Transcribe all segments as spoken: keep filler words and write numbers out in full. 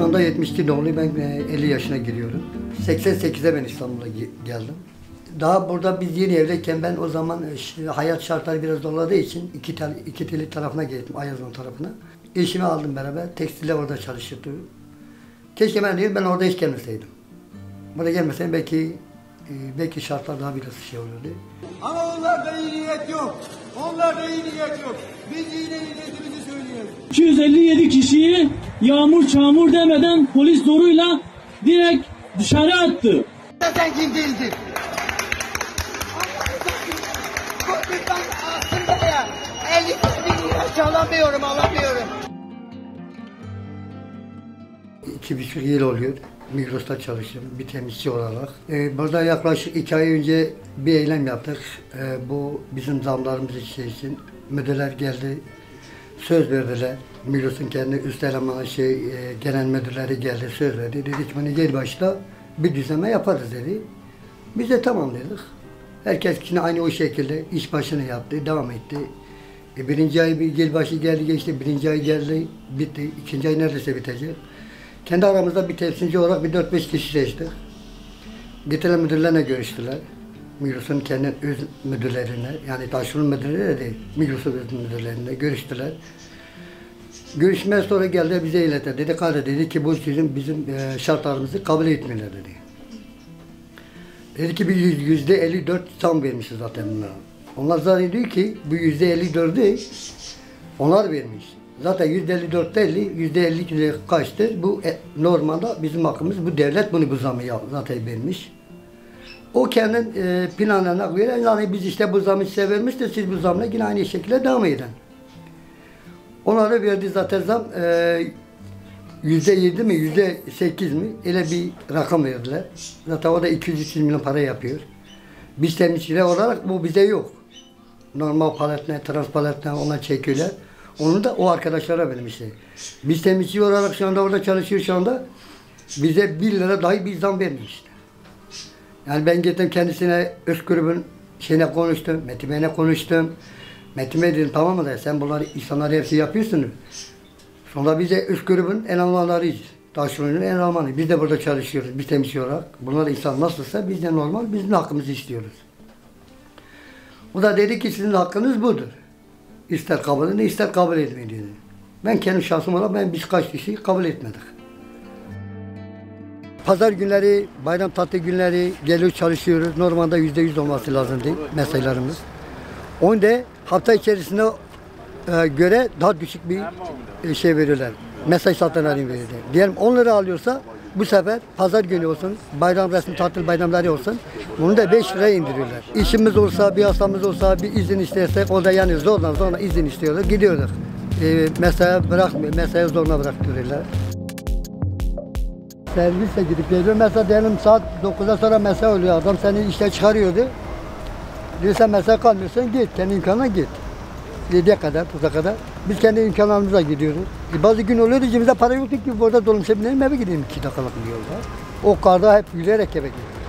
Şu anda yetmiş iki doğumluyum, ben elli yaşına giriyorum. seksen sekizde ben İstanbul'a geldim. Daha burada biz yeni evliyken ben o zaman hayat şartları biraz zorladığı için iki, iki teli tarafına gittim, Ayazon tarafına. Eşimi aldım beraber, tekstilde orada çalışırdı. Keşke ben değil, ben orada hiç gelmeseydim. Buraya gelmeseydim belki belki şartlar daha biraz şey olurdu. Ama onlarda iyi niyet yok. Onlarda iyi niyet yok. Biz iyi niyetimizi söylüyoruz. iki yüz elli yedi kişiyi yağmur çamur demeden polis zoruyla direkt dışarı attı. Sen kim değildin? Ben aslında ya elli bin lira çalamıyorum, alamıyorum. İki buçuk yıl oluyor. Migros'ta çalışıyorum bir temizçi olarak. Ee, burada yaklaşık iki ay önce bir eylem yaptık. Ee, bu bizim zamlarımız için müdürler geldi, söz verdiler. Migros'un kendi üst elemanı şey, e, genel müdürleri geldi, söz verdi. Dedik bunu gel başta bir düzenleme yaparız dedi. Biz de tamam dedik. Herkes yine aynı o şekilde iş başını yaptı, devam etti. E, birinci ay bir yılbaşı geldi geçti, birinci ay geldi, bitti. İkinci ay neredeyse bitecek. Kendi aramızda bir temsilci olarak bir dört beş kişi seçtik. Getiren müdürlerle görüştüler. Migros'un kendi öz müdürlerine, yani taşeron müdürleri değil, Migros'un öz müdürlerine görüştüler. Görüşmeden sonra geldi bize iletti. Dedi kardeş dedi ki bu sizin bizim e, şartlarımızı kabul etmiyorlar dedi. Dedi ki bir yüzde elli dört zam vermişiz zaten bunlara. Onlar zaten diyor ki bu yüzde elli dördü onlar vermiş. Zaten yüzde elli dört elli, yüzde elli kaçtır? Bu e, normalde bizim hakkımız, bu devlet bunu bu zamı zaten vermiş. O kendi e, planlarına göre yani biz işte bu zamı size vermiştir, siz bu zamla yine aynı şekilde devam edin. Onlara verdi zaten zam e, yüzde yedi mi, yüzde sekiz mi öyle bir rakam verdiler. Zaten o da iki yüz üç yüz milyon para yapıyor. Biz temizciler olarak bu bize yok. Normal paletle, transpaletle ona çekiyorlar. Onu da o arkadaşlara vermişler. Biz temizci olarak şu anda orada çalışıyor şu anda. Bize bir lira dahi bir zam vermişler. Yani ben gittim kendisine Özgür'ün şeyine konuştum, Metin Bey'le konuştum. Metin Bey dedim tamam mı da sen bunları insanlar hepsi yapıyorsunuz. Sonra bize Özgür'ün en almanlarıyız. Taşeronun en almanı. Biz de burada çalışıyoruz, biz temizci olarak. Bunlar insan nasılsa biz de normal, bizim hakkımızı istiyoruz. O da dedi ki sizin hakkınız budur. İster kabul edin, ister kabul etmeyin dedi. Ben kendi şahsım olarak ben birkaç kişiyi kabul etmedik. Pazar günleri, bayram tatil günleri geliyor çalışıyoruz. Normalde yüzde yüz olması lazımdı mesailerimiz. Onu da hafta içerisinde e, göre daha düşük bir e, şey veriyorlar. Mesai saatlerini verirler. Diyelim on lira alıyorsa bu sefer pazar günü olsun, bayram resmi tatil bayramları olsun, bunu da beş liraya indiriyorlar. İşimiz olsa, bir hastamız olsa, bir izin istersek, o da yani zorla zorla izin istiyorlar, gidiyorlar. E, mesai bırakmıyor, mesai zorla bıraktırıyorlar. Servise gidip geliyor, mesela diyelim saat dokuzdan sonra mesai oluyor, adam seni işte çıkarıyordu. Diyor sen mesai kalmıyorsan git, kendi imkanına git. yediye kadar, tuza kadar. Biz kendi imkanlarımıza gidiyoruz. E bazı gün oluyordu, cebimizde para yoktu ki burada dolmuşa binelim eve gideyim iki dakikalık bir yolda. O karda hep yürüyerek eve gidiyoruz.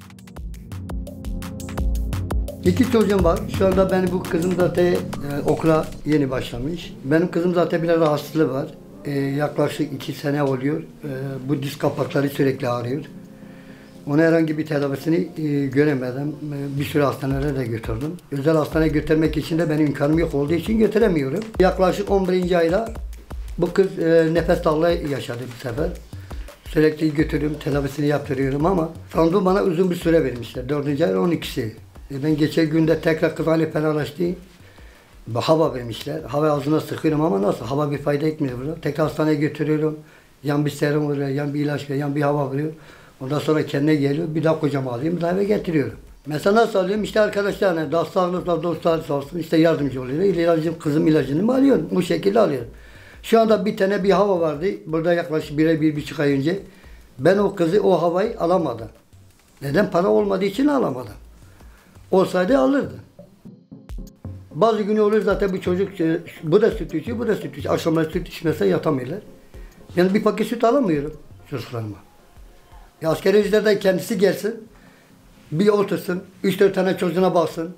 İki çocuğum var. Şu anda benim bu kızım zaten e, okula yeni başlamış. Benim kızım zaten biraz rahatsızlığı var. E, yaklaşık iki sene oluyor. E, bu diz kapakları sürekli ağrıyor. Ona herhangi bir tedavisini e, göremedim. E, bir sürü hastanelere de götürdüm. Özel hastaneye götürmek için de benim imkanım yok olduğu için götüremiyorum. Yaklaşık on birinci ayda bu kız e, nefes darlığı yaşadı bu sefer. Sürekli götürüyorum, tedavisini yaptırıyorum ama sandım bana uzun bir süre vermişler. dördüncü ay on ikisi. E, ben geçen günde tekrar kız hali fenalaştı. Hava vermişler. Hava ağzına sıkıyorum ama nasıl? Hava bir fayda etmiyor burada. Tekrar hastaneye götürüyorum. Yan bir serum vuruyor, yan bir ilaç veriyor, yan bir hava veriyor. Ondan sonra kendine geliyor, bir daha kocamı alayım, bir daha eve getiriyorum. Mesela nasıl alıyorum? İşte arkadaşlar, yani dostlarımızla dostlar sağ olsun, işte yardımcı oluyor. İlacım, kızım ilacını mı alıyorum? Bu şekilde alıyorum. Şu anda bir tane bir hava vardı, burada yaklaşık bir, bir buçuk ay önce. Ben o kızı, o havayı alamadım. Neden? Para olmadığı için alamadım. Olsaydı alırdı. Bazı günü olur zaten bu çocuk, bu da süt içiyor, bu da süt içiyor. Akşamları süt içmezse yatamıyorlar. Yani bir paket süt alamıyorum çocuklarıma. Ya askeri ücretten kendisi gelsin, bir otursun, üç dört tane çocuğuna baksın,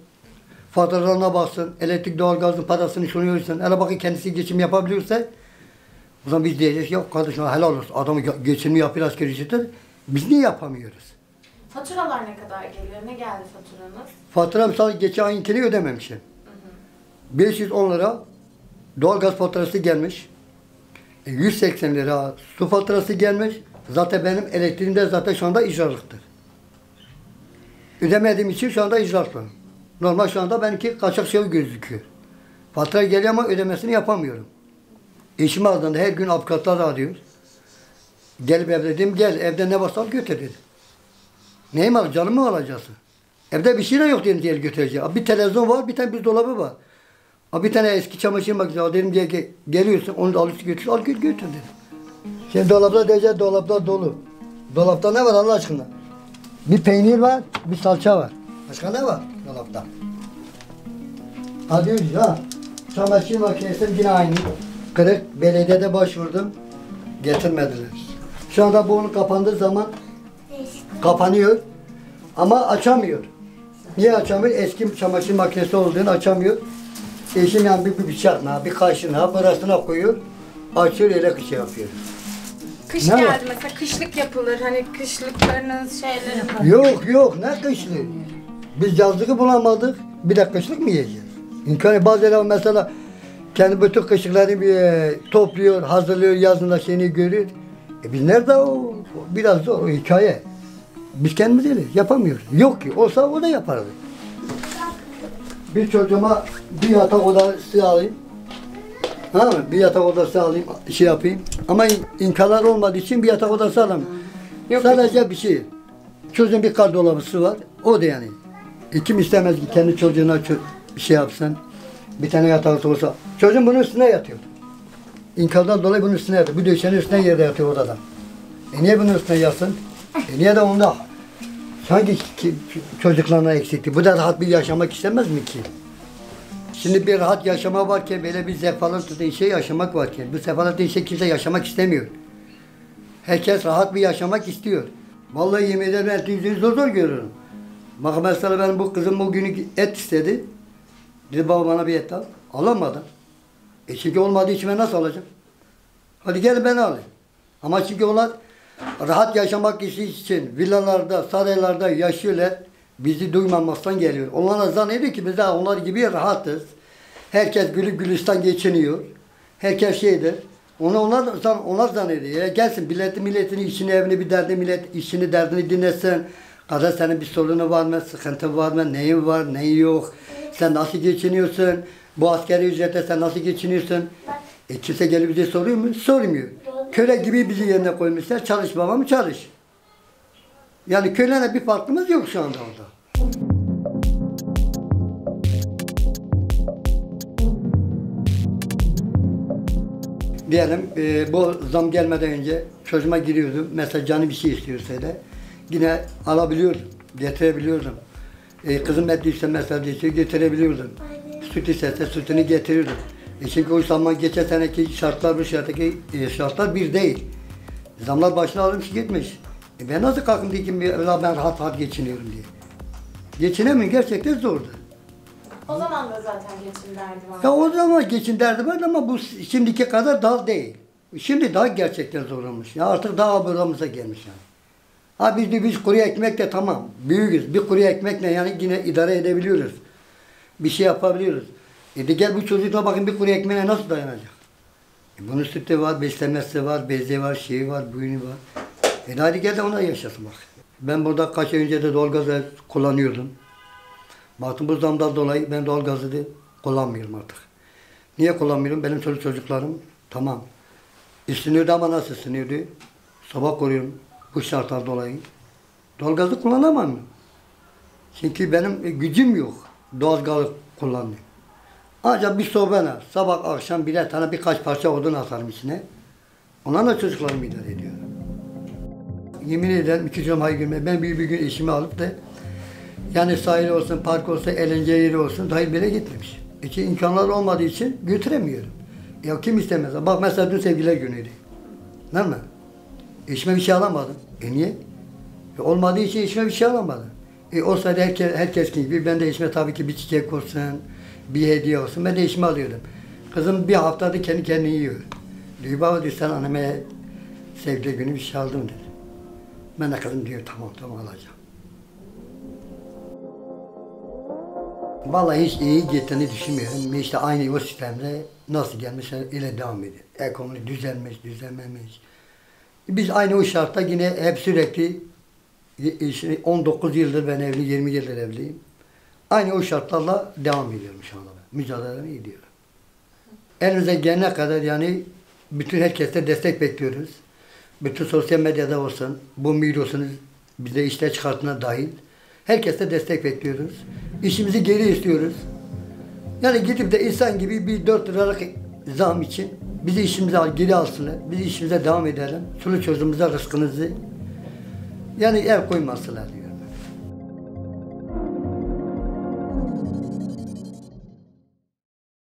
faturalarına baksın, elektrik doğalgazın parasını şunu yorsun. Hele bakın kendisi geçim yapabiliyorsa, O zaman biz diyeceğiz yok kardeşim helal olsun. Adamı geçinimi yapıyor asgari ücretle. Biz niye yapamıyoruz? Faturalar ne kadar geliyor? Ne geldi faturanız? Fatura mesela geçen ayinkini ödememişim. beş yüz on lira doğalgaz faturası gelmiş. E, yüz seksen lira su faturası gelmiş. Zaten benim elektriğim de zaten şu anda icralıktır. Ödemediğim için şu anda icralık. Normal şu anda benimki kaçak şey gözüküyor. Fatura geliyor ama ödemesini yapamıyorum. Eşim ardında her gün avukatlar arıyor. Gelip evde dedim gel evde ne varsa al götür dedi. Neyim al canımı mı alacaksın? Evde bir şey de yok dedim diye götüreceğim. Bir televizyon var bir tane bir dolabı var. Bir tane eski çamaşır makinesi dedim diye ge geliyorsun onu da alıp götür al götür götür dedim. Şimdi dolapta diyeceğiz dolapta dolu. Dolapta ne var Allah aşkına? Bir peynir var bir salça var. Başka ne var dolapta? Ha diyoruz ya çamaşır makinesi yine aynı. Kırık belediyede başvurdum. Getirmediler. Şu anda bu onun kapandığı zaman kapanıyor. Ama açamıyor. Niye açamıyor? Eski çamaşır makinesi olduğunu açamıyor. Eşim yani bir, bir bıçakla, bir kaşığına, burasına koyuyor. Açıyor, öyle kışa yapıyor. Kış Ne geldi var? mesela kışlık yapılır. Hani kışlıklarınız şeyleri. Yok yok ne kışlık? Biz yazlığı bulamadık. Bir de kışlık mı yiyeceğiz? İmkanı bazen mesela kendi bütün kışlıklarını bir e, topluyor, hazırlıyor, yazında şeyini görüyor. E biz nerede o? Biraz zor o hikaye. Biz kendimiz değiliz, yapamıyoruz. Yok ki, olsa o da yapardı. Bir çocuğuma bir yatak odası alayım. Ha mı? Bir yatak odası alayım, şey yapayım. Ama imkanlar olmadığı için bir yatak odası alamam. Yok. Sadece bir şey. Çocuğun bir kardolabısı var. O da yani. E, kim istemez ki kendi çocuğuna ço bir şey yapsın. Bir tane yatak olsa. Çocuğun bunun üstüne yatıyor. İmkandan dolayı bunun üstüne yatıyor. Bu döşenin üstüne yerde yatıyor odada. E niye bunun üstüne yatsın? E niye de onda sanki ki, çocuklarına eksikti. Bu da rahat bir yaşamak istemez mi ki? Şimdi bir rahat yaşama varken böyle bir sefalet şey yaşamak varken bu sefalet şey kimse yaşamak istemiyor. Herkes rahat bir yaşamak istiyor. Vallahi yemin ederim ben yüzünü zor zor görüyorum. Bak mesela ben bu kızım bugün et istedi. Dedi baba bana bir et al. Alamadım. E çünkü olmadığı için ben nasıl alacağım? Hadi gel ben alayım. Ama çünkü onlar rahat yaşamak için villalarda, saraylarda yaşıyorlar. Bizi duymamaktan geliyor. Onlara zannediyor ki biz de onlar gibi rahatız. Herkes gülüp gülistan geçiniyor. Herkes şeydir. Onu onlar, onlar zannediyor. Ya gelsin milleti milletin işini, evini bir derdi, millet işini, derdini dinlesin. Kardeş senin bir sorunu var mı, sıkıntı var mı, neyin var, neyin yok. Sen nasıl geçiniyorsun? Bu askeri ücrete sen nasıl geçiniyorsun? E kimse gelip bize soruyor mu? Sormuyor. Köle gibi bizi yerine koymuşlar. Çalış babam çalış. Yani köleyle bir farkımız yok şu anda orada. Diyelim e, bu zam gelmeden önce çocuğuma giriyordum. Mesela canı bir şey istiyorsa da yine alabiliyordum, getirebiliyordum. E, kızım et ise mesela diye getirebiliyordum. Süt ise sütünü getirirdim. E çünkü o zaman geçen seneki şartlar bu şarttaki e, şartlar bir değil. Zamlar başına almış gitmiş. E ben nasıl kalkım diyeyim ki ben rahat rahat geçiniyorum diye. Geçinemiyorum gerçekten zordu. O zaman da zaten geçim derdi var. Ya o zaman geçin derdi var ama bu şimdiki kadar daha değil. Şimdi daha gerçekten zor olmuş. Ya artık daha buramıza gelmiş yani. Ha biz de biz kuru ekmekle tamam büyüğüz. Bir kuru ekmekle yani yine idare edebiliyoruz. Bir şey yapabiliyoruz. E de gel bu çocukla bakın bir kuru ekmeğe nasıl dayanacak? E bunun sütü var, beslenmesi var, bezi var, şeyi var, buyunu var. E hadi gel de ona yaşasın bak. Ben burada kaç ay önce de doğalgazı kullanıyordum. Baktım bu zamdan dolayı ben doğalgazı da kullanmıyorum artık. Niye kullanmıyorum? Benim çocuk çocuklarım tamam. Isınıyordu ama nasıl ısınıyordu? Sabah koruyorum bu şartlar dolayı. Doğalgazı kullanamam. Çünkü benim gücüm yok. Doğalgazı kullanmıyorum. Ancak bir sobana sabah akşam birer tane birkaç parça odun atarım içine. Onlarla çocuklarımı idare ediyorum. Yemin ederim iki cuma günü ben bir, bir gün eşimi alıp da yani sahil olsun, park olsun, eğlence yeri olsun dahi bile gitmemiş. İki imkanlar olmadığı için götüremiyorum. Ya kim istemez? Bak mesela dün sevgililer günüydü. Değil mi? Eşime bir şey alamadım. E niye? E olmadığı için eşime bir şey alamadım. E olsaydı herkes, herkes gibi ben de eşime tabii ki bir çiçek olsun, bir hediye olsun. Ben de eşime alıyordum. Kızım bir haftada kendi kendini yiyor. Diyor baba diyor sen anneme sevdiği günü bir şey aldın dedi. Ben de kızım diyor tamam tamam alacağım. Vallahi hiç iyi gittiğini düşünmüyorum. İşte aynı o sistemde nasıl gelmiş öyle devam ediyor. Ekonomi düzelmiş, düzelmemiş. Biz aynı o şartta yine hep sürekli işte on dokuz yıldır ben evli, yirmi yıldır evliyim. Aynı o şartlarla devam ediyorum şu anda ben. Mücadelemi ediyorum. Elimize gelene kadar yani bütün herkeste destek bekliyoruz. Bütün sosyal medyada olsun, bu Migros'un bize işte çıkartına dahil. Herkeste destek bekliyoruz. İşimizi geri istiyoruz. Yani gidip de insan gibi bir dört liralık zam için bizi işimize geri alsınlar. Biz işimize devam edelim. Çoluk çocuğumuza rızkınızı yani el koymasınlar diyorum.